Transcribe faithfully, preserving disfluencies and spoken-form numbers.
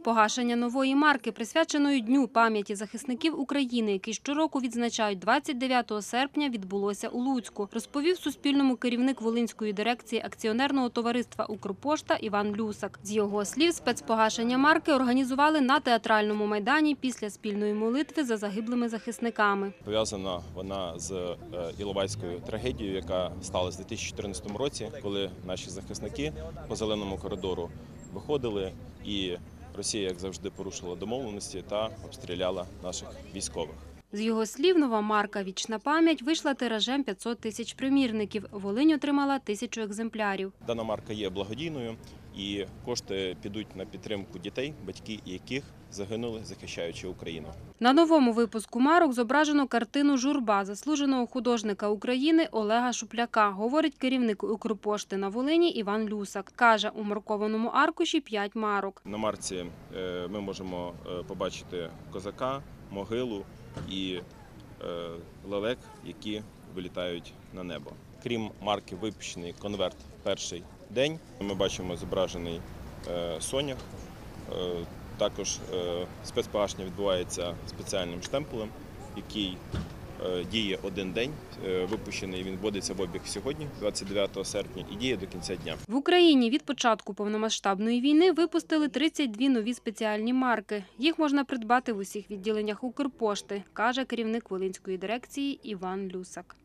Погашення нової марки, присвяченої Дню пам'яті захисників України, який щороку відзначають двадцять дев'ятого серпня, відбулося у Луцьку, розповів Суспільному керівник Волинської дирекції акціонерного товариства «Укрпошта» Іван Люсак. З його слів, спецпогашення марки організували на театральному майдані після спільної молитви за загиблими захисниками. Пов'язана вона з Іловайською трагедією, яка сталася у дві тисячі чотирнадцятому році, коли наші захисники по зеленому коридору виходили і Росія, як завжди, порушила домовленості та обстріляла наших військових. З його слів, нова марка «Вічна пам'ять» вийшла тиражем п'ятсот тисяч примірників. Волинь отримала тисячу екземплярів. Дана марка є благодійною і кошти підуть на підтримку дітей, батьки яких загинули, захищаючи Україну. На новому випуску марок зображено картину «Журба» заслуженого художника України Олега Шупляка, говорить керівник «Укрпошти» на Волині Іван Люсак. Каже, у маркованому аркуші п'ять марок. На марці ми можемо побачити козака, могилу і лелек, які вилітають на небо. Крім марки, випущений конверт «Перший день». Ми бачимо зображений сонях. Також спецпогашення відбувається спеціальним штемпелем, який діє один день. Випущений він вводиться в обіг сьогодні, двадцять дев'ятого серпня, і діє до кінця дня. В Україні від початку повномасштабної війни випустили тридцять дві нові спеціальні марки. Їх можна придбати в усіх відділеннях Укрпошти, каже керівник Волинської дирекції Іван Люсак.